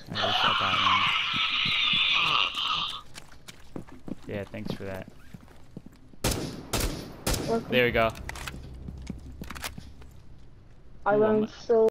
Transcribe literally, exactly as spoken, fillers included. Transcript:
I reset that one. Yeah, thanks for that. Welcome. There we go. I Ooh, learned I'm- so